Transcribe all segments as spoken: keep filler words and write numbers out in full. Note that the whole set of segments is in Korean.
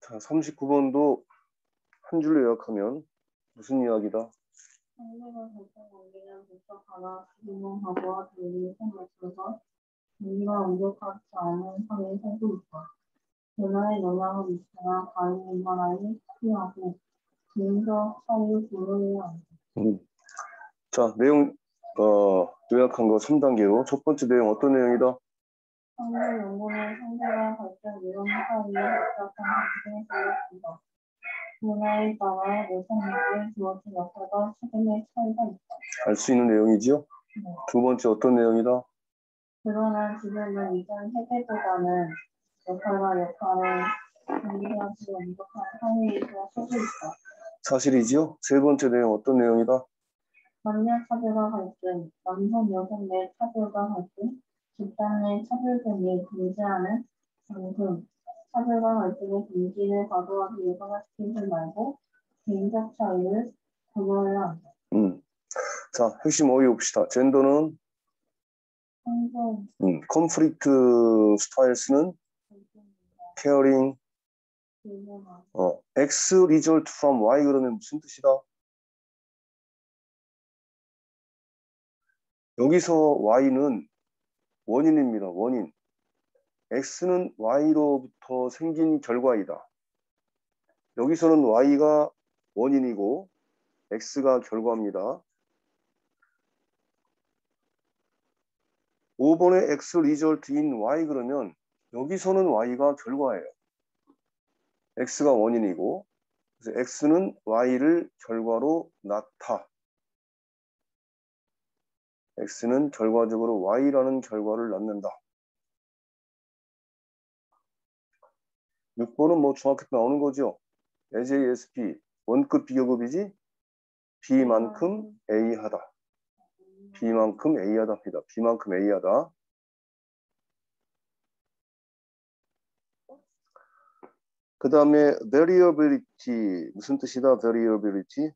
자, 삼십구 번도 한 줄로 요약하면 무슨 이야기다? 상대가 결정관계는 복잡하다. 질문하고와 달리 생각해서 우리가 완벽하지 않은 사회에 살고 있다. 변화에 영향을 미치거나 가능한 변화에 필요하고 개인적 차이를 고려해야 한다. 음. 자, 내용 어, 요약한 거 삼 단계로 첫 번째 내용 어떤 내용이다? 상대 연구는 상대가 발전 이론 사이에 복잡한 관계에 달렸습니다. 변화에 따라 내생에게 주어진 역할과 책임의 차이가 있다. 알 수 있는 내용이지요? 네. 두 번째 어떤 내용이다? 그러나 지금은 이전 세대보다는 역할과 역할을 분리하지 완벽한 상위에서 서고 있다. 사실이지요? 세 번째 내용 어떤 내용이다? 남녀 차별과 갈등, 남성 여성 내 차별과 갈등, 집단 내 차별 등이 존재하는 만큼 차별과 갈등의 분기를 과도하게 일반화시키지 말고 개인적 차이를 고려해야 한다. 음. 자, 핵심 어휘 봅시다. 젠더는 항상 음, 컨프릭트 스타일스는 케어링, 질문하고 어, X result from Y 그러면 무슨 뜻이다? 여기서 Y는 원인입니다. 원인. X는 Y로부터 생긴 결과이다. 여기서는 Y가 원인이고 X가 결과입니다. 오 번에 X result in Y 그러면 여기서는 Y가 결과예요. X가 원인이고 그래서 X는 Y를 결과로 낳다. X는 결과적으로 Y라는 결과를 낳는다. 육 번은 뭐 정확히 나오는 거죠. 에이제이에스피 원급 비교급이지 B만큼 A하다. B만큼 A하다입니다. B만큼 A하다. 그 다음에 variability 무슨 뜻이다? variability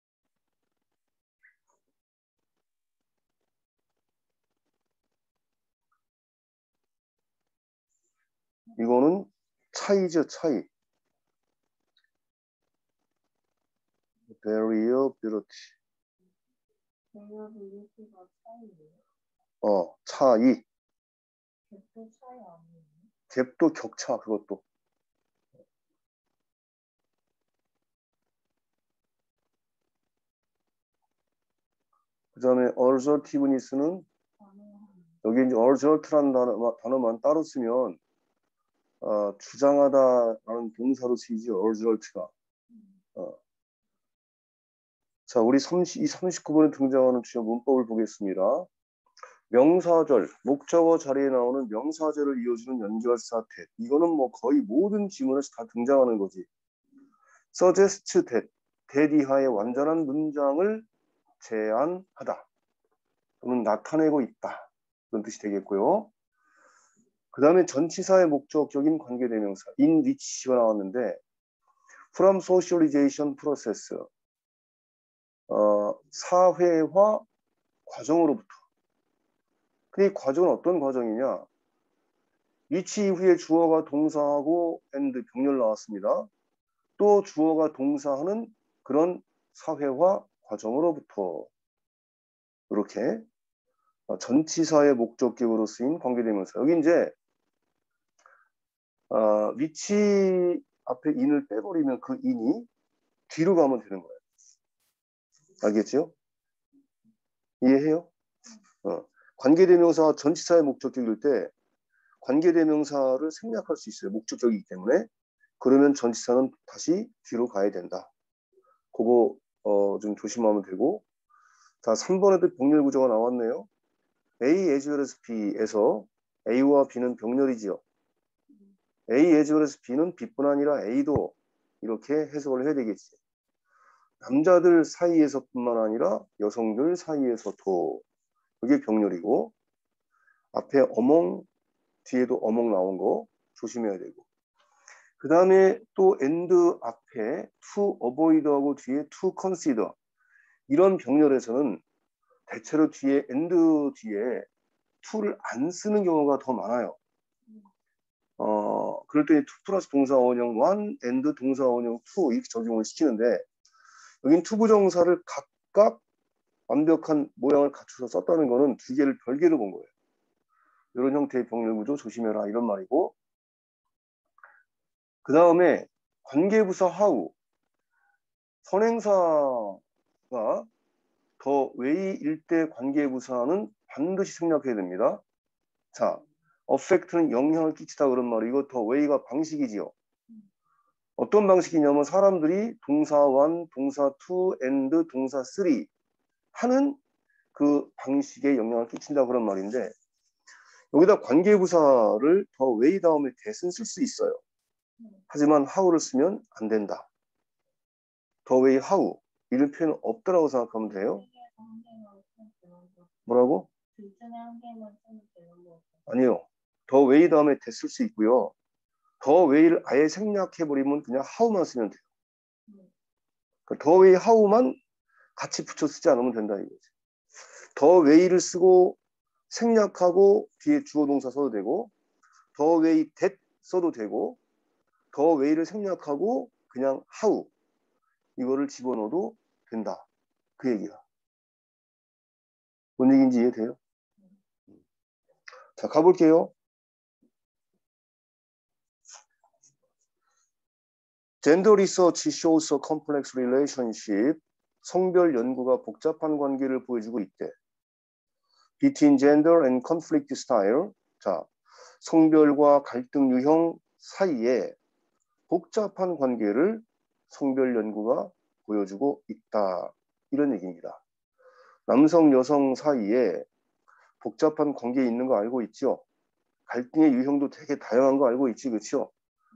이거는 차이죠. 차이. variability variability가 차이예요. 어 차이. 갭도 차이 아니에요? 갭도 격차 그것도. 그 다음에 assertiveness는 여기 이제 assert라는 단어, 단어만 따로 쓰면 어, 주장하다라는 동사로 쓰이지 assert가. 어. 자, 우리 삼십, 이 삼십구 번에 등장하는 주요 문법을 보겠습니다. 명사절, 목적어 자리에 나오는 명사절을 이어주는 연결사 that. 이거는 뭐 거의 모든 지문에서 다 등장하는 거지. suggest that, that 이하의 완전한 문장을 제안하다. 또는 나타내고 있다. 그런 뜻이 되겠고요. 그 다음에 전치사의 목적격인 관계대명사 in which가 나왔는데 from socialization process 어, 사회화 과정으로부터. 근데 이 과정은 어떤 과정이냐? which 이후에 주어가 동사하고 and 병렬 나왔습니다. 또 주어가 동사하는 그런 사회화 과정으로부터 이렇게 전치사의 목적격으로 쓰인 관계대명사. 여기 이제 어, which 앞에 in을 빼버리면 그 in이 뒤로 가면 되는 거예요. 알겠죠? 이해해요? 어. 관계대명사 전치사의 목적격일 때 관계대명사를 생략할 수 있어요. 목적격이기 때문에. 그러면 전치사는 다시 뒤로 가야 된다. 그거 어, 좀 조심하면 되고. 자, 삼 번에도 병렬 구조가 나왔네요. A as well as B에서 A와 B는 병렬이지요. A as well as B는 B뿐 아니라 A도 이렇게 해석을 해야 되겠지. 남자들 사이에서뿐만 아니라 여성들 사이에서도 그게 병렬이고 앞에 어몽 뒤에도 어몽 나온 거 조심해야 되고 그 다음에 또 and 앞에 to avoid하고 뒤에 to consider 이런 병렬에서는 대체로 뒤에 and 뒤에 to를 안 쓰는 경우가 더 많아요. 어, 그럴 때 투 플러스 동사 원형 일 and 동사 원형 이 이렇게 적용을 시키는데 여긴 투부정사를 각각 완벽한 모양을 갖춰서 썼다는 거는 두 개를 별개로 본 거예요. 이런 형태의 병렬 구조 조심해라 이런 말이고 그 다음에 관계부사 how 선행사가 더 웨이일 때 관계부사는 반드시 생략해야 됩니다. 자, affect는 영향을 끼치다 그런 말이 이거 더 웨이가 방식이지요. 어떤 방식이냐면 사람들이 동사 일, 동사 이, and 동사 삼 하는 그 방식에 영향을 끼친다 그런 말인데 여기다 관계부사를 더 웨이 다음에 대신 쓸 수 있어요. 하지만 how를 쓰면 안 된다. 더 웨이 how 이런 표현은 없다라고 생각하면 돼요. 뭐라고? 아니요. 더 웨이 다음에 대 쓸 수 있고요. 더 웨이를 아예 생략해버리면 그냥 how만 쓰면 돼요. 더 웨이 how만 같이 붙여 쓰지 않으면 된다 이거지. 더 웨이를 쓰고 생략하고 뒤에 주어 동사 써도 되고 더 웨이 that 써도 되고 더 웨이를 생략하고 그냥 how 이거를 집어넣어도 된다. 그 얘기야. 뭔 얘기인지 이해돼요? 자, 가볼게요. Gender research shows a complex relationship. 성별 연구가 복잡한 관계를 보여주고 있대. Between gender and conflict style. 자, 성별과 갈등 유형 사이에 복잡한 관계를 성별 연구가 보여주고 있다. 이런 얘기입니다. 남성, 여성 사이에 복잡한 관계 있는 거 알고 있죠? 갈등의 유형도 되게 다양한 거 알고 있지, 그렇죠?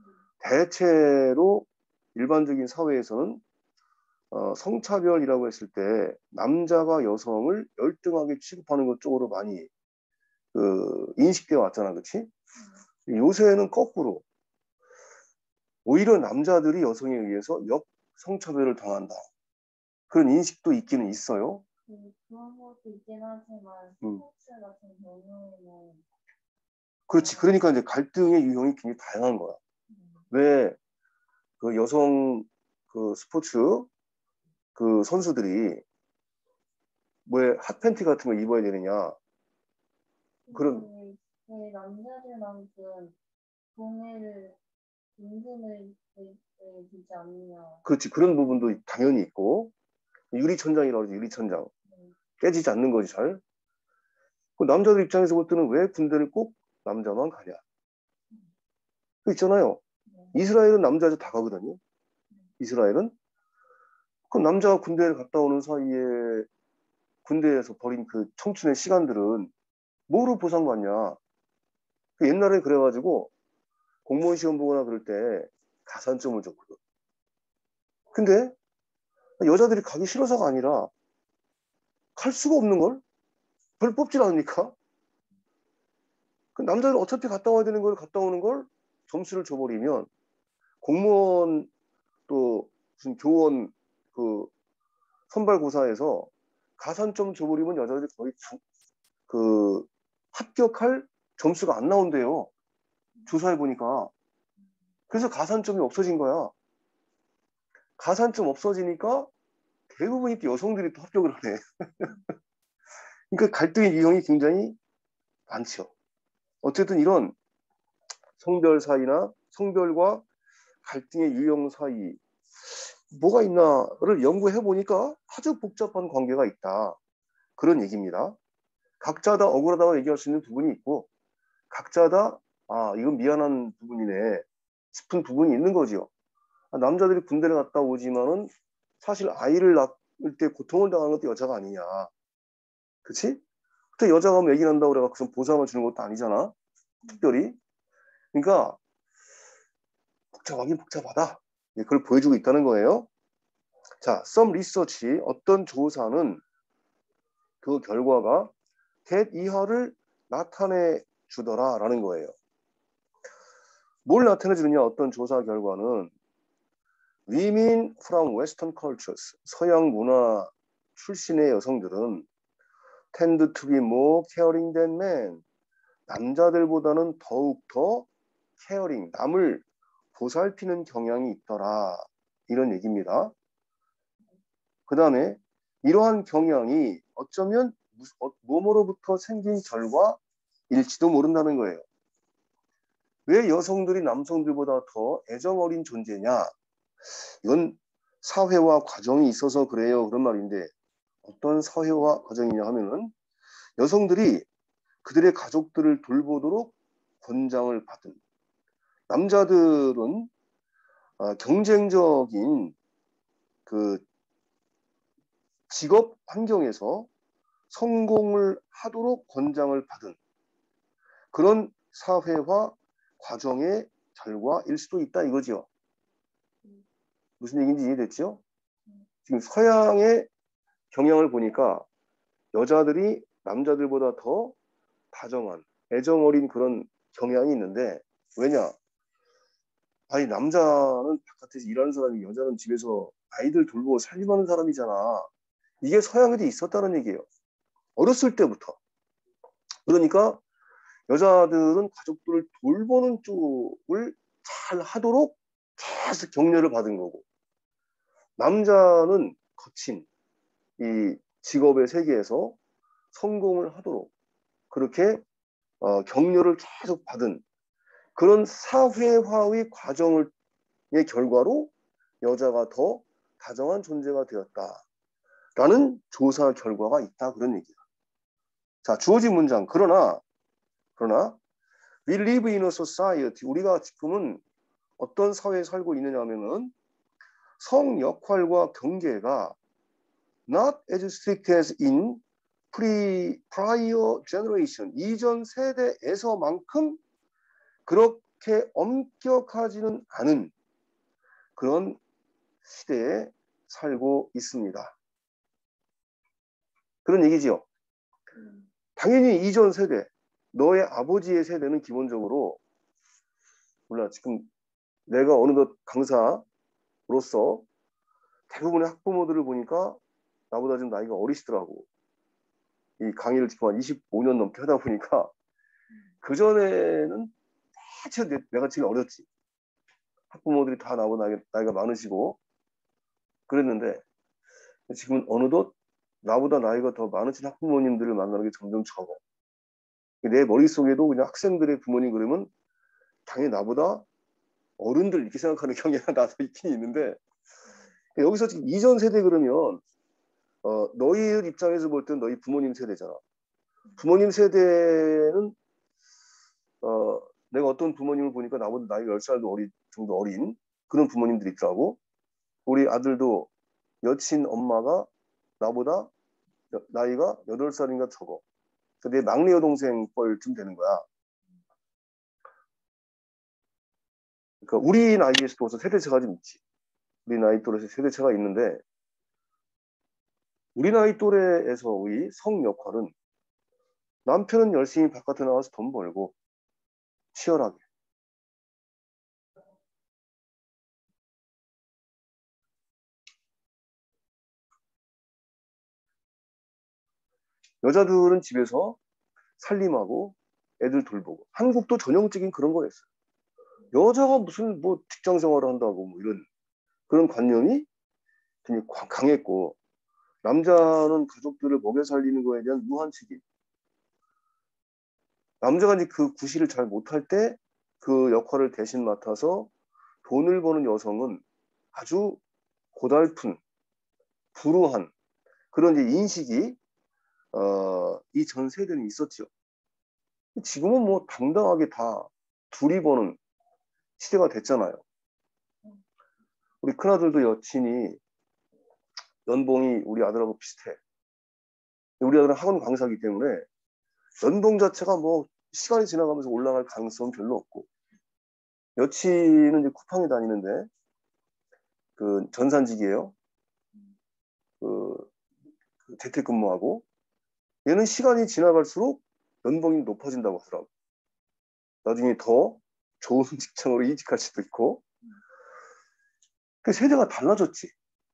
대체로 일반적인 사회에서는 어, 성차별이라고 했을 때 남자가 여성을 열등하게 취급하는 것 쪽으로 많이 그 인식되어 왔잖아, 그렇지? 요새는 거꾸로 오히려 남자들이 여성에 의해서 역성차별을 당한다. 그런 인식도 있기는 있어요. 음, 그런 것도 있긴 하지만 음. 스포츠 같은 경우에는 그렇지. 그러니까 이제 갈등의 유형이 굉장히 다양한 거야. 음, 왜 그 여성 그 스포츠 그 선수들이 왜 핫팬티 같은 거 입어야 되느냐? 그런 왜, 왜 남자들만큼 동해를 인근을 주지 않느냐. 그렇지. 그런 부분도 당연히 있고 유리천장이라고 그러지. 유리천장. 음, 깨지지 않는 거지 잘. 그 남자들 입장에서 볼 때는 왜 군대를 꼭 남자만 가냐? 그 있잖아요. 네. 이스라엘은 남자들 다 가거든요. 이스라엘은. 그 남자가 군대를 갔다 오는 사이에 군대에서 버린 그 청춘의 시간들은 뭐로 보상받냐? 그 옛날에 그래가지고 공무원 시험 보거나 그럴 때 가산점을 줬거든. 근데 여자들이 가기 싫어서가 아니라 갈 수가 없는 걸? 별 뽑질 않으니까. 그 남자들 어차피 갔다 와야 되는 걸 갔다 오는 걸 점수를 줘버리면 공무원 또 무슨 교원 그 선발고사에서 가산점 줘버리면 여자들이 거의 주, 그 합격할 점수가 안 나온대요. 조사해 보니까. 그래서 가산점이 없어진 거야. 가산점 없어지니까 대부분이 또 여성들이 또 합격을 하네. 그러니까 갈등의 유형이 굉장히 많죠. 어쨌든 이런 성별 사이나 성별과 갈등의 유형 사이 뭐가 있나를 연구해 보니까 아주 복잡한 관계가 있다. 그런 얘기입니다. 각자 다 억울하다고 얘기할 수 있는 부분이 있고 각자 다 아, 이건 미안한 부분이네 싶은 부분이 있는 거죠. 아, 남자들이 군대를 갔다 오지만은 사실 아이를 낳을 때 고통을 당하는 것도 여자가 아니냐. 그치? 그때 여자가 뭐 얘기 난다고 그래서 보상을 주는 것도 아니잖아. 특별히. 그러니까 복잡하긴 복잡하다. 그걸 보여주고 있다는 거예요. 자, some research, 어떤 조사는 그 결과가 that 이하를 나타내 주더라 라는 거예요. 뭘 나타내 주느냐? 어떤 조사 결과는 women from western cultures, 서양 문화 출신의 여성들은 tend to be more caring than men, 남자들보다는 더욱 더 caring, 남을 보살피는 경향이 있더라. 이런 얘기입니다. 그 다음에 이러한 경향이 어쩌면 뭐뭐로부터 생긴 결과일지도 모른다는 거예요. 왜 여성들이 남성들보다 더 애정 어린 존재냐? 이건 사회와 과정이 있어서 그래요. 그런 말인데 어떤 사회와 과정이냐 하면은 여성들이 그들의 가족들을 돌보도록 권장을 받은, 남자들은 경쟁적인 그 직업 환경에서 성공을 하도록 권장을 받은 그런 사회화 과정의 결과일 수도 있다 이거죠. 무슨 얘기인지 이해됐죠? 지금 서양의 경향을 보니까 여자들이 남자들보다 더 다정한, 애정 어린 그런 경향이 있는데 왜냐? 아니 남자는 바깥에서 일하는 사람이 여자는 집에서 아이들 돌보고 살림하는 사람이잖아. 이게 서양에도 있었다는 얘기예요. 어렸을 때부터. 그러니까 여자들은 가족들을 돌보는 쪽을 잘 하도록 계속 격려를 받은 거고 남자는 거친 이 직업의 세계에서 성공을 하도록 그렇게 어, 격려를 계속 받은 그런 사회화의 과정의 결과로 여자가 더 다정한 존재가 되었다라는 조사 결과가 있다 그런 얘기야. 자, 주어진 문장. 그러나 그러나 we live in a society. 우리가 지금은 어떤 사회에 살고 있느냐 하면은 성 역할과 경계가 not as strict as in pre, prior generation. 이전 세대에서만큼 그렇게 엄격하지는 않은 그런 시대에 살고 있습니다. 그런 얘기지요. 당연히 이전 세대, 너의 아버지의 세대는 기본적으로 몰라 지금 내가 어느덧 강사로서 대부분의 학부모들을 보니까 나보다 좀 나이가 어리시더라고. 이 강의를 지금 한 이십오 년 넘게 하다 보니까 그전에는 대체 내가 제일 어렸지. 학부모들이 다 나보다 나이가, 나이가 많으시고 그랬는데 지금은 어느덧 나보다 나이가 더 많으신 학부모님들을 만나는 게 점점 적어. 내 머릿속에도 그냥 학생들의 부모님 그러면 당연히 나보다 어른들 이렇게 생각하는 경향이 나도 있긴 있는데 여기서 지금 이전 세대 그러면 어, 너희 입장에서 볼 땐 너희 부모님 세대잖아. 부모님 세대는 어, 내가 어떤 부모님을 보니까 나보다 나이가 열 살도 어리, 정도 어린 그런 부모님들이 있더라고. 우리 아들도 여친 엄마가 나보다 나이가 여덟 살인가 적어. 내 막내 여동생 뻘쯤 되는 거야. 그러니까 우리 나이에서도 세대차가 좀 있지. 우리 나이 또래에서 세대차가 있는데 우리 나이 또래에서의 성 역할은 남편은 열심히 바깥에 나가서 돈 벌고 치열하게 여자들은 집에서 살림하고 애들 돌보고 한국도 전형적인 그런 거였어요. 여자가 무슨 뭐 직장 생활을 한다고 뭐 이런 그런 관념이 굉장히 강했고 남자는 가족들을 먹여 살리는 거에 대한 무한 책임. 남자가 이제 그 구실을 잘 못할 때 그 역할을 대신 맡아서 돈을 버는 여성은 아주 고달픈 불우한 그런 이제 인식이 어, 이 전 세대는 있었죠. 지금은 뭐 당당하게 다 둘이 버는 시대가 됐잖아요. 우리 큰아들도 여친이 연봉이 우리 아들하고 비슷해. 우리 아들은 학원 강사이기 때문에 연봉 자체가 뭐 시간이 지나가면서 올라갈 가능성은 별로 없고 여친은 이제 쿠팡에 다니는데 그 전산직이에요. 그, 그 재택근무하고 얘는 시간이 지나갈수록 연봉이 높아진다고 하더라고. 나중에 더 좋은 직장으로 이직할 수도 있고 그 세대가 달라졌지.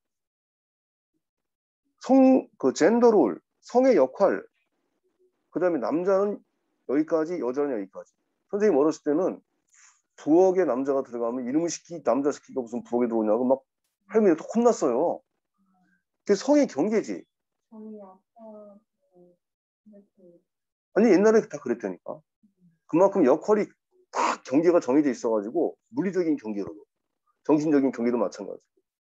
성, 그 젠더롤, 성의 역할, 그 다음에 남자는 여기까지, 여자는 여기까지. 선생님 어렸을 때는 부엌에 남자가 들어가면 이놈의 새끼, 남자 새끼가 무슨 부엌에 들어오냐고 막 할머니가 또 혼났어요. 그게 성의 경계지. 저희 아빠 이렇게 아니 옛날에 다 그랬다니까. 그만큼 역할이 딱 경계가 정해져 있어가지고 물리적인 경계로도 정신적인 경계도 마찬가지고.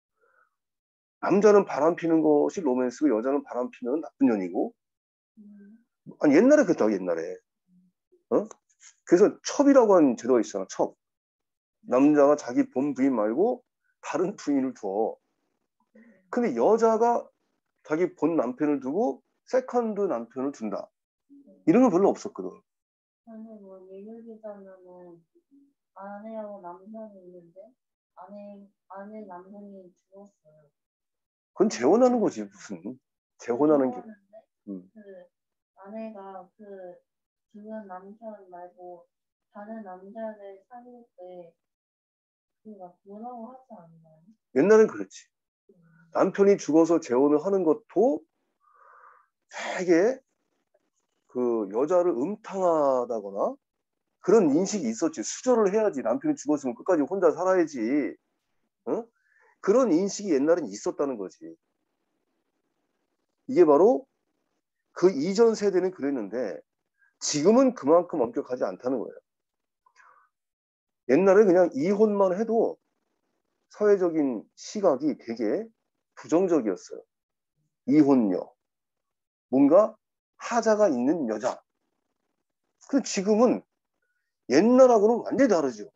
남자는 바람 피는 것이 로맨스고 여자는 바람 피는 나쁜 년이고. 아니 옛날에 그랬다고 옛날에. 어? 그래서 첩이라고 하는 제도가 있잖아. 첩. 남자가 자기 본 부인 말고 다른 부인을 둬. 근데 여자가 자기 본 남편을 두고 세컨드 남편을 둔다. 이런 건 별로 없었거든. 근데 뭐 예를 들자면은 아내하고 남편이 있는데 아내 아내 남편이 죽었어요. 그건 재혼하는 거지 무슨. 재혼하는 게. 죽었는데 음. 그 아내가 그 죽은 남편 말고 다른 남자를 사귈 때 그가 뭐라고 하지 않나요? 옛날엔 그랬지. 남편이 죽어서 재혼을 하는 것도 되게 그 여자를 음탕하다거나 그런 인식이 있었지. 수절을 해야지. 남편이 죽었으면 끝까지 혼자 살아야지. 어? 그런 인식이 옛날엔 있었다는 거지. 이게 바로 그 이전 세대는 그랬는데 지금은 그만큼 엄격하지 않다는 거예요. 옛날에 그냥 이혼만 해도 사회적인 시각이 되게 부정적이었어요. 이혼녀. 뭔가 하자가 있는 여자. 근데 지금은 옛날하고는 완전히 다르죠.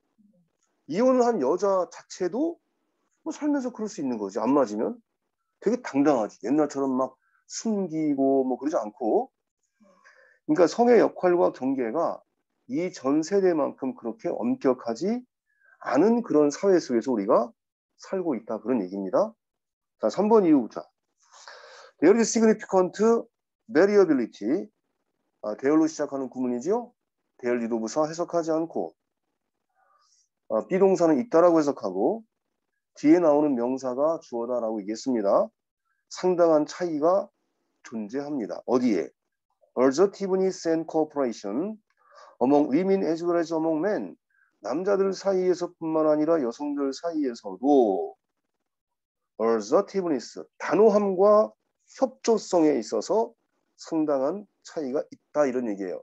이혼을 한 여자 자체도 뭐 살면서 그럴 수 있는 거지. 안 맞으면 되게 당당하지. 옛날처럼 막 숨기고 뭐 그러지 않고. 그러니까 성의 역할과 경계가 이 전 세대만큼 그렇게 엄격하지 않은 그런 사회 속에서 우리가 살고 있다. 그런 얘기입니다. 자, 삼 번 이유부터. There is significant variability. 아, 대열로 시작하는 구문이죠. 대열리도 부사 해석하지 않고 아, 비동사는 있다라고 해석하고 뒤에 나오는 명사가 주어다라고 얘기했습니다. 상당한 차이가 존재합니다. 어디에? Assertiveness and cooperation among women as well as among men. 남자들 사이에서뿐만 아니라 여성들 사이에서도 assertiveness, 단호함과 협조성에 있어서 상당한 차이가 있다 이런 얘기예요.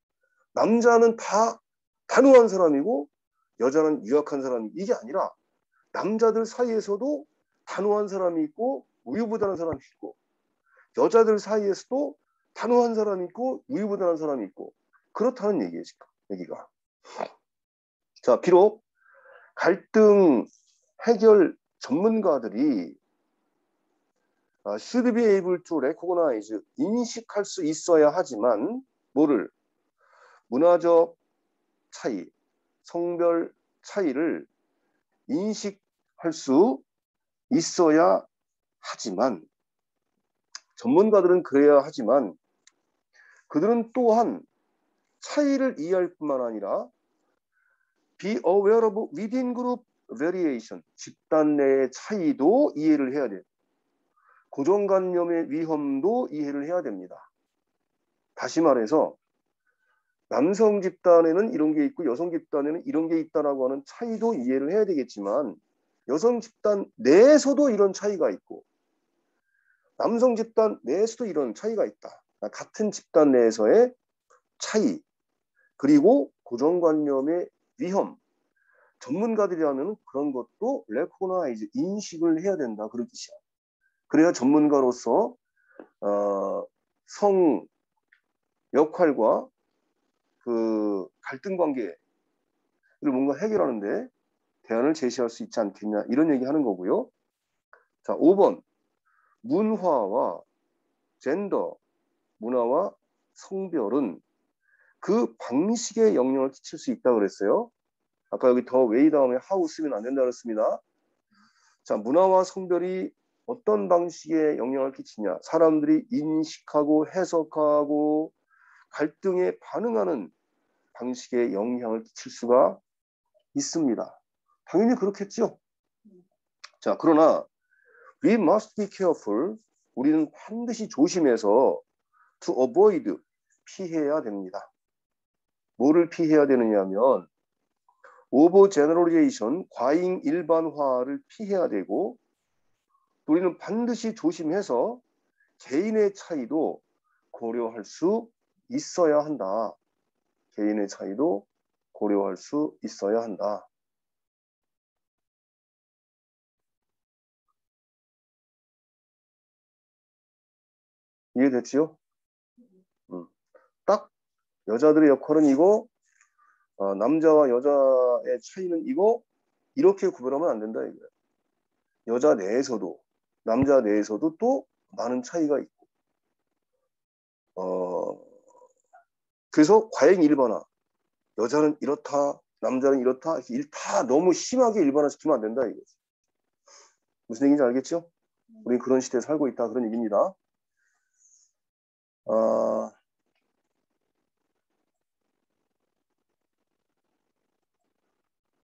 남자는 다 단호한 사람이고 여자는 유약한 사람이 이게 아니라 남자들 사이에서도 단호한 사람이 있고 우유부단한 사람이 있고 여자들 사이에서도 단호한 사람이 있고 우유부단한 사람이 있고 그렇다는 얘기예요. 지금 얘기가. 자, 비록 갈등 해결 전문가들이 should be able to recognize, 인식할 수 있어야 하지만 뭐를? 문화적 차이, 성별 차이를 인식할 수 있어야 하지만 전문가들은 그래야 하지만 그들은 또한 차이를 이해할 뿐만 아니라 be aware of within group variation, 집단 내의 차이도 이해를 해야 돼요. 고정관념의 위험도 이해를 해야 됩니다. 다시 말해서 남성 집단에는 이런 게 있고 여성 집단에는 이런 게 있다라고 하는 차이도 이해를 해야 되겠지만 여성 집단 내에서도 이런 차이가 있고 남성 집단 내에서도 이런 차이가 있다. 같은 집단 내에서의 차이 그리고 고정관념의 위험 전문가들이라면 그런 것도 recognize, 인식을 해야 된다. 그런 뜻이야. 그래야 전문가로서 어, 성 역할과 그 갈등 관계를 뭔가 해결하는데 대안을 제시할 수 있지 않겠냐 이런 얘기 하는 거고요. 자, 오 번 문화와 젠더, 문화와 성별은 그 방식에 영향을 끼칠 수 있다고 그랬어요. 아까 여기 더 웨이 다음에 하우 쓰면 안 된다 그랬습니다. 자, 문화와 성별이 어떤 방식에 영향을 끼치냐. 사람들이 인식하고 해석하고 갈등에 반응하는 방식에 영향을 끼칠 수가 있습니다. 당연히 그렇겠죠. 자, 그러나 we must be careful. 우리는 반드시 조심해서 to avoid, 피해야 됩니다. 뭐를 피해야 되느냐면 오버 제너럴리제이션, 과잉 일반화를 피해야 되고, 우리는 반드시 조심해서 개인의 차이도 고려할 수 있어야 한다. 개인의 차이도 고려할 수 있어야 한다. 이해됐지요? 음. 딱 여자들의 역할은 이거, 어, 남자와 여자의 차이는 이거, 이렇게 구별하면 안 된다 이거예요. 여자 내에서도, 남자 내에서도 또 많은 차이가 있고, 어, 그래서 과잉 일반화, 여자는 이렇다, 남자는 이렇다, 이렇게 다 너무 심하게 일반화시키면 안 된다 이거지. 무슨 얘기인지 알겠죠? 우리 그런 시대에 살고 있다 그런 얘기입니다. 어,